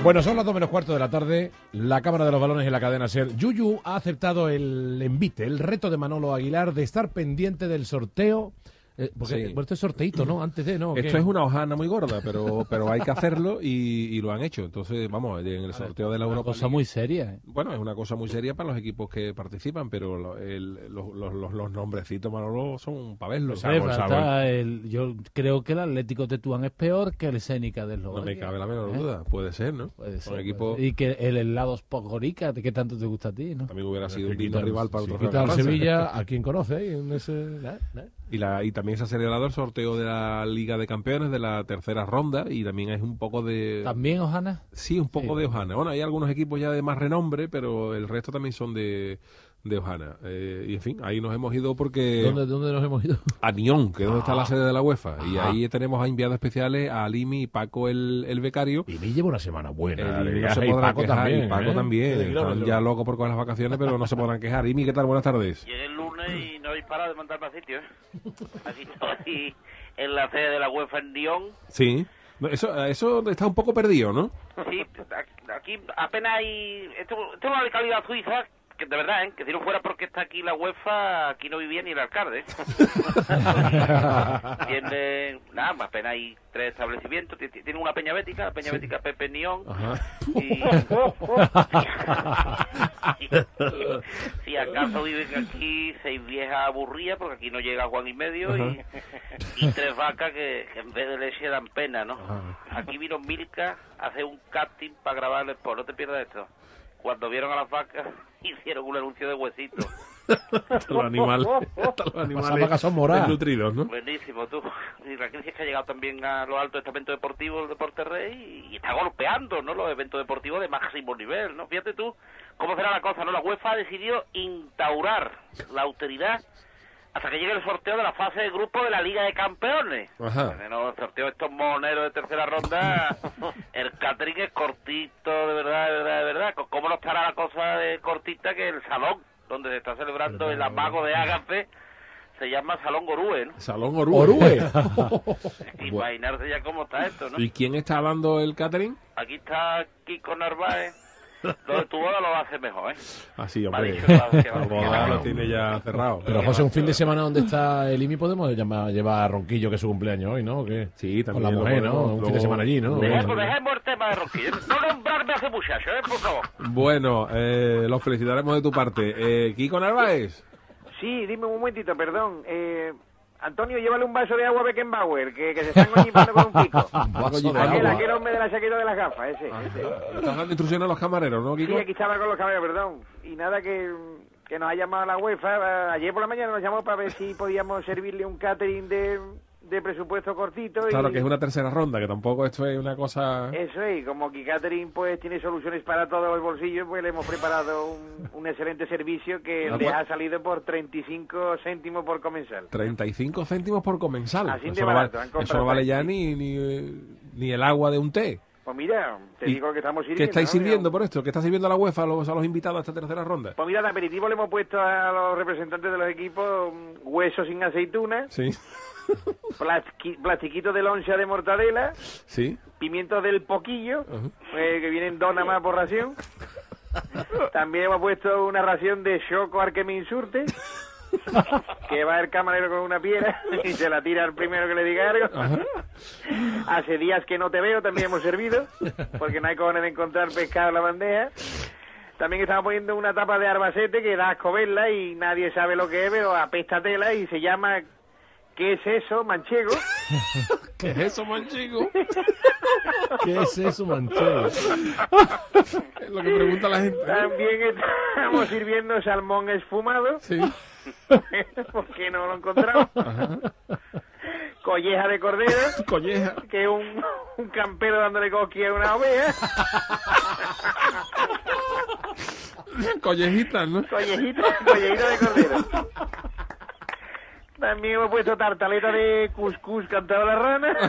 Bueno, son las 2:15 de la tarde. La Cámara de los Balones y la cadena SER. Yuyu ha aceptado el envite, el reto de Manolo Aguilar de estar pendiente del sorteo. Porque Sí. esto es sorteito, ¿no? Antes de, ¿no? Esto ¿Qué? es una hojana muy gorda, pero hay que hacerlo y lo han hecho. Entonces, vamos, en el sorteo de la Europa Cosa League- muy seria, ¿eh? Bueno, es una cosa muy seria para los equipos que participan, pero los nombrecitos, Manolo, son para verlos. Pues algo, Falta yo creo que el Atlético Tetuán es peor que el Senica del No Eslovaquia. me cabe la menor duda. Puede ser, ¿no? Puede Son ser, equipos... puede ser. Y que el helado Podgorica, ¿de qué tanto te gusta a ti, no? También hubiera sido un Si digno quitan- rival para el si trofeo de quitan al Carranza. Sevilla, ¿a quién conoce? En ese, Y también se ha celebrado el sorteo de la Liga de Campeones de la tercera ronda y también es un poco de... ¿También, Ojana? Sí, un poco Sí. de Ojana. Bueno, hay algunos equipos ya de más renombre, pero el resto también son de Ojana. Y en fin, ahí nos hemos ido porque... ¿Dónde nos hemos ido? A Nión, que es donde está la sede de la UEFA. Y Ajá. ahí tenemos a enviados especiales a Alimi y Paco el becario. Y me lleva una semana buena. Imi de no se viaje, y podrá Paco quejar, también. y Paco ¿eh? también. De Están kilómetros. ya locos por coger las vacaciones, pero no se podrán quejar. Imi, ¿qué tal? Buenas tardes. Llegué el lunes y no habéis parado de mandarme a sitio, ¿eh? Aquí estoy en la sede de la UEFA en Lyon. Sí. No, eso está un poco perdido, ¿no? Sí, aquí apenas hay... Esto es una localidad suiza que de verdad, ¿eh? Que si no fuera porque está aquí la UEFA, aquí no vivía ni el alcalde. Tiene... Nada, apenas hay 3 establecimientos. Tiene una peña bética, la peña bética Pepe Nión. Ajá. Y... si acaso viven aquí 6 viejas aburridas, porque aquí no llega Juan y medio, y 3 vacas que en vez de leche dan pena, ¿no? Aquí vino Milka a hacer un casting para grabar el spot, no te pierdas esto. Cuando vieron a las vacas, hicieron un anuncio de huesitos. Los animales. Las vacas son moradas. Desnutridos, ¿no? Buenísimo, tú. Y la crisis que ha llegado también a los altos estamentos deportivos del Deporte Rey y está golpeando, ¿no? Los eventos deportivos de máximo nivel, ¿no? Fíjate tú cómo será la cosa, ¿no? La UEFA ha decidido instaurar la austeridad hasta que llegue el sorteo de la fase de grupo de la Liga de Campeones. Ajá. No, el sorteo de estos moneros de tercera ronda, el catering es cortito, de verdad. ¿Cómo no estará la cosa de cortita que el salón donde se está celebrando el amago de Ágape se llama Salón Orue, ¿no? Salón Orue. Orue. Imaginarse ya cómo está esto, ¿no? ¿Y quién está dando el catering? Aquí está Kiko Narváez. Lo de tu boda lo va a hacer mejor, ¿eh? Así, Me ha hombre. dicho que va La a boda hacer lo tiene ya cerrado. Pero José, un fin de semana donde está el IMI podemos llevar a Ronquillo, que es su cumpleaños hoy, ¿no? ¿O qué? Sí, Con también la lo mujer, ¿no? podemos- Un fin de semana allí, ¿no? Dejemos el tema de Roquillo. No nombrarme a ese muchacho, por favor. Bueno, los felicitaremos de tu parte. Kiko Narváez. Sí, dime un momentito, perdón. Antonio, llévale un vaso de agua a Beckenbauer, que se están coñipando con un pico. Vaso de Aquel, agua. aquel hombre de la chaqueta de las gafas, ese. Estás dando instrucciones a los camareros, ¿no, Sí, Kiko? aquí estaba con los caballos, perdón. Y nada, que nos ha llamado la UEFA. Ayer por la mañana nos llamó para ver si podíamos servirle un catering de presupuesto cortito. Claro y que es una tercera ronda, que tampoco esto es una cosa... Eso es, como que catering pues tiene soluciones para todos los bolsillos, pues le hemos preparado un excelente servicio que le ha salido por 35 céntimos por comensal. 35 céntimos por comensal. Así de Eso no barato, vale, han comprado eso no vale ya aquí. ni el agua de un té. Pues mira, te ¿Y digo que estamos sirviendo. ¿Qué estáis ¿no? sirviendo por esto? ¿Qué está sirviendo la UEFA a los invitados a esta tercera ronda? Pues mira, de aperitivo le hemos puesto a los representantes de los equipos huesos sin aceituna, Sí, plastiquitos de loncha de mortadela, sí. pimientos del poquillo, Ajá. que vienen 2 nada más por ración. También hemos puesto una ración de choco Arquemin Surte, que va el camarero con una piedra y se la tira al primero que le diga algo. Hace días que no te veo, también hemos servido, porque no hay cojones de encontrar pescado en la bandeja. También estamos poniendo una tapa de Arbacete que da asco verla y nadie sabe lo que es, pero apesta tela y se llama... ¿Qué es eso, manchego? ¿Qué es eso, manchico? ¿Qué es eso, manchego? Es lo que pregunta la gente. También estamos sirviendo salmón esfumado, Sí. porque no lo encontramos. Colleja de cordero, Colleja. que es un campero dándole cosquilla a una oveja. Collejitas, ¿no? Collejita de cordero. También hemos puesto tartaleta de cuscús cantado a la rana.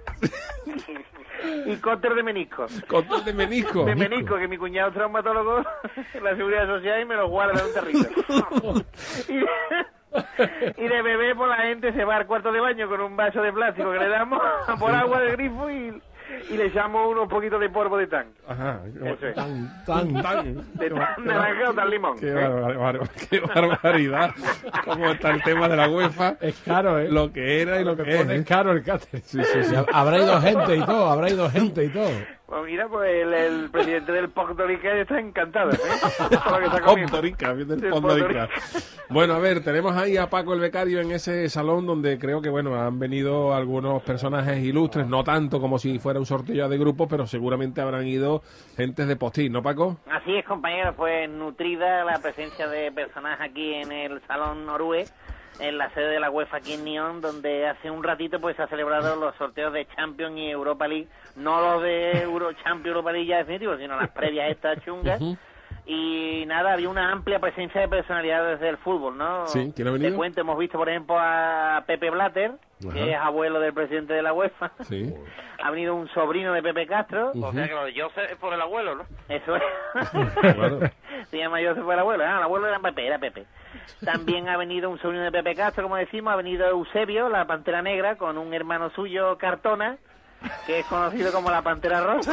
Y cócter de menisco. Cóctel de menisco. De menisco, que mi cuñado es traumatólogo en la seguridad social y me lo guarda en un tarrito. Y de bebé, pues la gente se va al cuarto de baño con un vaso de plástico que le damos por agua del grifo y y le echamos unos poquitos de polvo de tan. Ajá. Eso es. Tan. De tan naranja o tan limón. Qué barbaridad. Cómo está el tema de la UEFA. Es caro, ¿eh? Lo que era y lo que es. Es caro el cáter. Sí, sí, sí. Habrá ido gente y todo, habrá ido gente y todo. Pues mira, pues el presidente del Puerto Rico está encantado, ¿eh? Con lo que está comiendo. Puerto Rica, bien del Sí, Puerto Puerto Rica. Bueno, a ver, tenemos ahí a Paco el Becario en ese salón donde creo que, bueno, han venido algunos personajes ilustres, no tanto como si fuera un sorteo de grupo, pero seguramente habrán ido gentes de postín, ¿no, Paco? Así es, compañero, pues nutrida la presencia de personajes aquí en el Salón Norue, en la sede de la UEFA aquí en Nyon, donde hace un ratito pues se ha celebrado los sorteos de Champions y Europa League, no los de Champions Europa League ya definitivos, sino las previas estas chungas. Y nada, había una amplia presencia de personalidades del fútbol, ¿no? Sí, ¿quién ha venido? Te cuento, hemos visto por ejemplo a Pepe Blatter, que es abuelo del presidente de la UEFA. Sí. Ha venido un sobrino de Pepe Castro. O sea que lo de Joseph es por el abuelo, ¿no? Eso es. Claro. Se llama Joseph fue el abuelo. Ah, el abuelo era Pepe. También ha venido un sobrino de Pepe Castro, como decimos. Ha venido Eusebio, la Pantera Negra, con un hermano suyo, Cartona, que es conocido como la Pantera Rosa.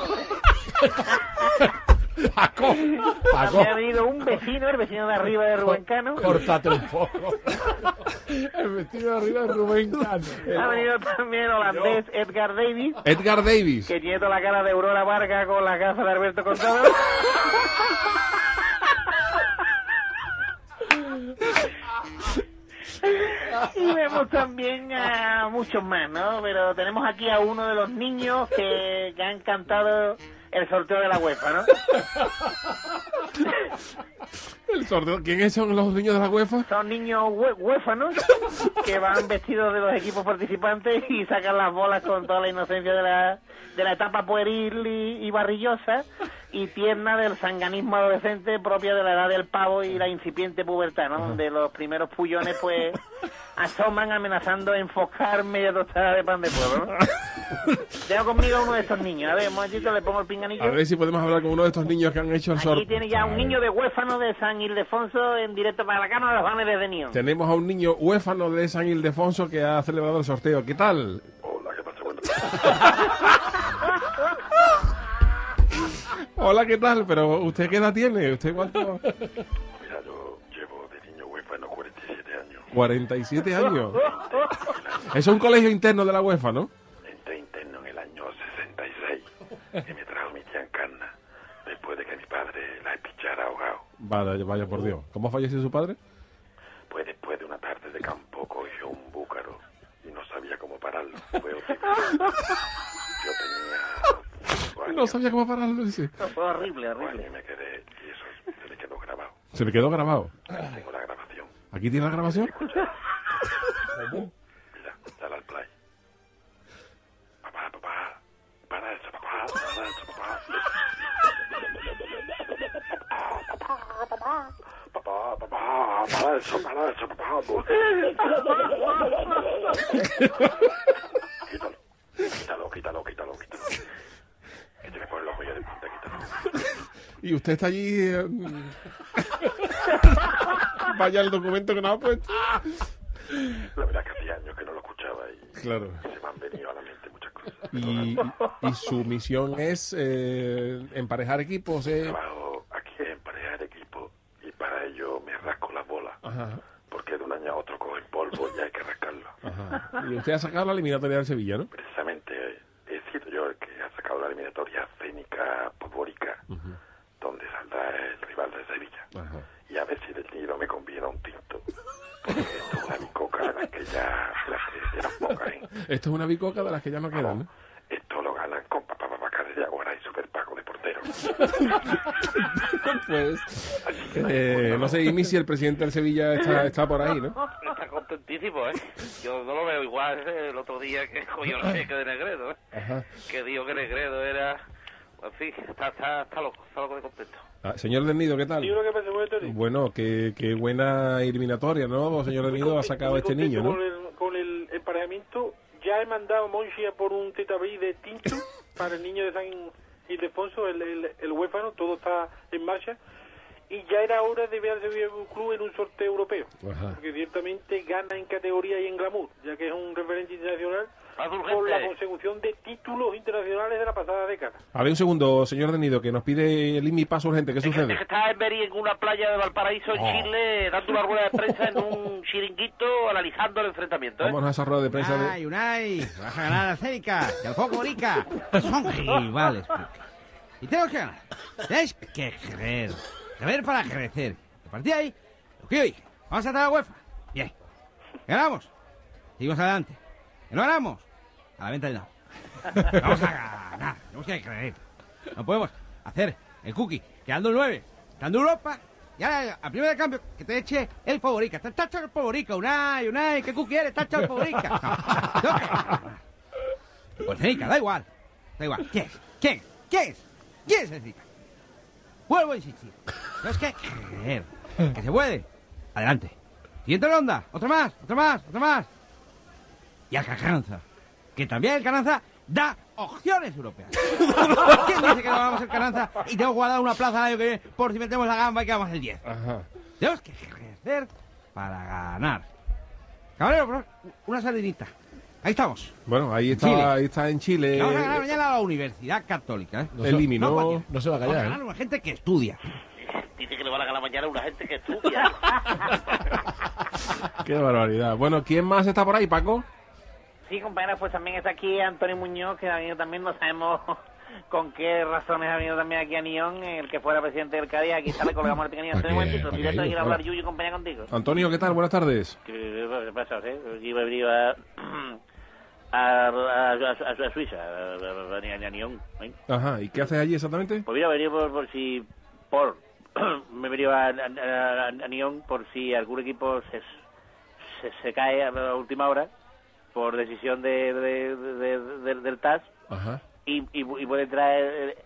Paco. También ha venido un vecino, el vecino de arriba de Rubén Cano. Córtate un poco. El vestido de arriba de Rubén Cano. Ha venido también el holandés Edgar Davis, Edgar Davis. que tiene toda la cara de Aurora Vargas con la gafa de Alberto Contador. Y vemos también a muchos más, ¿no? Pero tenemos aquí a uno de los niños que han cantado el sorteo de la UEFA, ¿no? El sorteo. ¿Quiénes son los niños de la UEFA? Son niños huérfanos que van vestidos de los equipos participantes y sacan las bolas con toda la inocencia de la etapa pueril y barrillosa y tierna del sanganismo adolescente propia de la edad del pavo y la incipiente pubertad, ¿no? Donde los primeros pullones pues asoman amenazando enfocar media tostada de pan de pueblo, ¿no? Tengo conmigo a uno de estos niños. A ver, un momentito, le pongo el pinganillo. A ver si podemos hablar con uno de estos niños que han hecho el sorteo. Aquí tiene ya un niño de huérfano de San Ildefonso en directo para la Cámara de los Vanes desde Nyon. Tenemos a un niño huérfano de San Ildefonso que ha celebrado el sorteo. ¿Qué tal? Hola, ¿qué pasa? Bueno, Hola, ¿qué tal? Pero ¿usted qué edad tiene? ¿Usted cuánto? mira, yo llevo de niño huérfano 47 años. 47 años. Es un colegio interno de la UEFA, ¿no? Entré interno en el año 66 y me trajo mi tía Encarna después de que mi padre la espichara ahogado. Vaya por Dios. ¿Cómo falleció su padre? Pues después de una tarde de campo cogió un búcaro y no sabía cómo pararlo. Fue horrible. Yo tenía 5 años. No sabía cómo pararlo, dice. Fue horrible, 5 años horrible. y me quedé, y eso se me quedó grabado. Se me quedó grabado. Tengo la grabación. ¿Aquí tiene la grabación? Mira, dale al play. Papá, para eso, papá, para eso, papá. Quítalo. Que te me pone los rollos de punta, quítalo. Y usted está allí... Vaya el documento que nos ha puesto. La verdad que hacía años que no lo escuchaba y Claro. se me han venido a la mente muchas cosas. Y su misión es emparejar equipos. Trabajo aquí en pareja de equipo y para ello me rasco las bolas. Ajá. Porque de un año a otro cogen polvo y hay que rascarlo. Ajá. Y usted ha sacado la eliminatoria del Sevilla, ¿no? Precisamente he sido yo el que ha sacado la eliminatoria cénica polvórica, donde saldrá el rival de Sevilla. Ajá. Y a ver si del nido me conviene un tinto. Porque esto es una bicoca de las que ya eran pocas, ¿eh? Esto es una bicoca de las que ya no quedan, ¿no? Esto lo ganan con papá de Agora y Super Paco de portero. Pues, no sé, Imi, si el presidente del Sevilla está por ahí, ¿no? Está contentísimo, ¿eh? Yo no lo veo igual el otro día que cogió el cheque de Negredo, ¿eh? Ajá. Que dijo que Negredo era... En fin, está loco de contento. Ah, señor del Nido, ¿qué tal? ¿Qué pasa, Tony? Bueno, qué buena eliminatoria, ¿no? Señor del Nido ha sacado a este niño, ¿no? Con el emparejamiento, ya he mandado a Monchi a por un tetabí de tinto para el niño de San Ildefonso, el huérfano, todo está en marcha. y ya era hora de ver al Sevilla Club en un sorteo europeo. Ajá. Porque ciertamente gana en categoría y en glamour, ya que es un referente internacional Más por urgente. la consecución de títulos internacionales de la pasada década. A ver, un segundo, señor de Nido, que nos pide el IMI paso urgente. ¿Qué Hay gente sucede? que está en Beri, en una playa de Valparaíso, en Chile, dando una rueda de prensa en un chiringuito, analizando el enfrentamiento. Vámonos a esa rueda de prensa de... Unai, Unai, vas a ganar a Cénica, del Foco Borica. Son rivales. Y tenemos que ganar. Tenéis que creer para crecer. A partir de ahí, lo que hoy, vamos a traer a la UEFA. Bien. Ganamos. Seguimos adelante. ¿Que no ganamos? A la venta de no. Vamos a ganar. Tenemos que creer. No podemos hacer el cookie quedando el 9, estando en Europa. Y ahora, a primera de cambio, que te eche el Favorica. Está hecho el Favorica. Unai, ¿qué cookie eres? Está hecho el Favorica. No. Pues Cénica, da igual. Da igual. ¿Quién es? ¿Quién es Cénica? Vuelvo a insistir. Tenemos que creer que se puede. Adelante. Siguiente ronda. Otra más. Y al Carranza. Que también el Carranza da opciones europeas. ¿Quién dice que no ganamos el Carranza y tengo guardado una plaza el año que viene por si metemos la gamba y quedamos el 10? Ajá. Tenemos que crecer para ganar. Caballero, una sardinita. Ahí estamos. Bueno, ahí Chile. está en Chile. Vamos a ganar mañana a la Universidad Católica, ¿eh? El IMI, No, ¿no? cualquiera. No se va a Vamos a callar, ganar ¿eh? una gente que estudia. Dice que le van a ganar mañana a una gente que estudia. Qué barbaridad. Bueno, ¿quién más está por ahí, Paco? Sí, compañeros, pues también está aquí Antonio Muñoz, que ha venido también, no sabemos con qué razones ha venido también aquí a Nión, el que fuera presidente del Cádiz. Aquí está, le colgamos el pequeño. Antonio, un momentito, aquí directo, hay, quiero hola. hablar Yuyu y compañía contigo. Antonio, ¿qué tal? Buenas tardes. ¿Qué pasa? Iba a venir a Suiza, a Nyon. Ajá, ¿y qué haces allí exactamente? Pues mira, venía me he venido a Nyon por si algún equipo se cae a la última hora por decisión del TAS Ajá. y puede entrar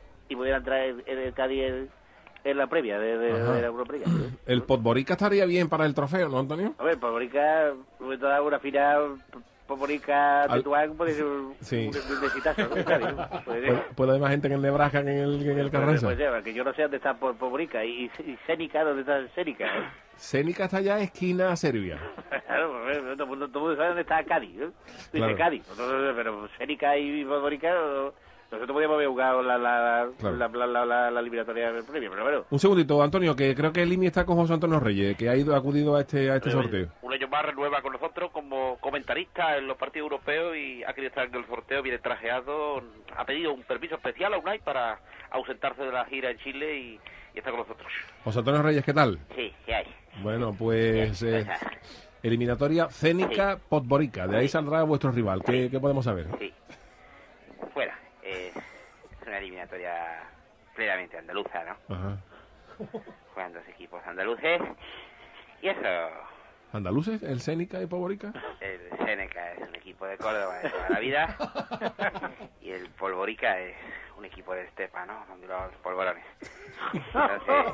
el Cádiz en la previa de la Euroliga. El Podgorica estaría bien para el trofeo, ¿no, Antonio? A ver, Podgorica, sobre todo una final, Podgorica de Tuán puede ser un exitazo, ¿no? ¿Puede haber más gente en el Nebraska que en el Carranza? Pues que yo no sé dónde está Podgorica y Cénica, ¿dónde está Cénica? Cénica está allá esquina Serbia. Claro, todo el mundo sabe dónde está Cádiz, ¿no? Dice Claro. Cádiz, pero Cénica y Podgorica, nosotros podíamos haber jugado la eliminatoria previa, pero bueno. Un segundito, Antonio, que creo que el IMI está con José Antonio Reyes, que ha acudido a este sorteo. Un año más renueva con nosotros como comentarista en los partidos europeos y ha querido estar en el sorteo, viene trajeado, ha pedido un permiso especial a Unai para ausentarse de la gira en Chile y está con nosotros. José Antonio Reyes, ¿qué tal? Sí, ¿qué hay? Bueno, pues eliminatoria Cénica Podgorica, de ahí saldrá vuestro rival. ¿Qué podemos saber? Sí. Fuera. Es una eliminatoria plenamente andaluza, ¿no? Ajá. Juegan dos equipos andaluces y eso. ¿Andaluces? ¿El Cénica y Podgorica? El Seneca es un equipo de Córdoba de toda la vida y el Polvorica es un equipo de Estepa, ¿no? Donde los polvorones. Entonces,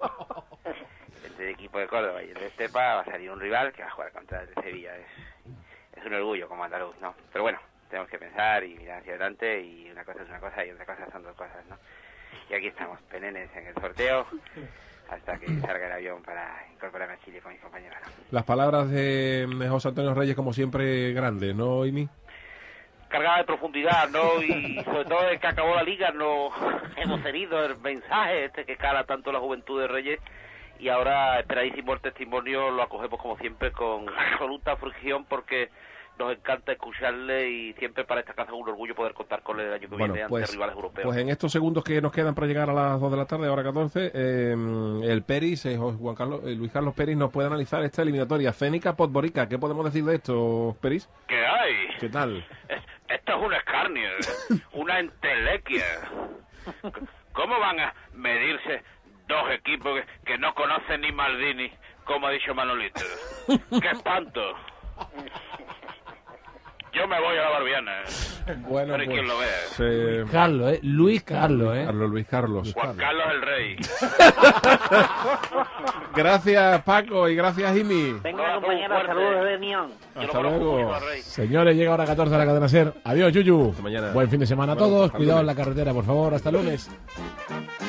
entre el equipo de Córdoba y el de Estepa va a salir un rival que va a jugar contra el de Sevilla. Es un orgullo como andaluz, ¿no? Pero bueno, tenemos que pensar y mirar hacia adelante y una cosa es una cosa y otra cosa son dos cosas, ¿no? Y aquí estamos, penenes en el sorteo hasta que salga el avión para incorporarme a Chile con mis compañeros, ¿no? Las palabras de José Antonio Reyes, como siempre, grandes, ¿no, Imi? Cargada de profundidad, ¿no? Y sobre todo desde que acabó la liga no hemos tenido el mensaje que cala tanto la juventud de Reyes y ahora esperadísimo el testimonio lo acogemos como siempre con absoluta fricción porque nos encanta escucharle y siempre para esta casa es un orgullo poder contar con él el año que viene ante rivales europeos. Pues en estos segundos que nos quedan para llegar a las 2 de la tarde, ahora 14, el Peris, Luis Carlos Peris nos puede analizar esta eliminatoria. Cénica Podgorica, ¿qué podemos decir de esto, Peris? ¿Qué hay? ¿Qué tal? Esto es un escarnio, una entelequia. ¿Cómo van a medirse dos equipos que no conocen ni Maldini, como ha dicho Manolito? ¡Qué espanto! Yo me voy a la barbiana. Bueno, pero ¿quién lo ve? Luis Carlos, Luis Carlos. Juan Carlos el Rey. Gracias, Paco, y gracias, Imi. Venga, compañeros, saludos desde Nión. Hasta luego. Señores, llega hora 14 de la cadena SER. Adiós, Yuyu. Hasta mañana. Buen fin de semana a Bueno, todos. hasta Cuidado en lunes. la carretera, por favor. Hasta el lunes.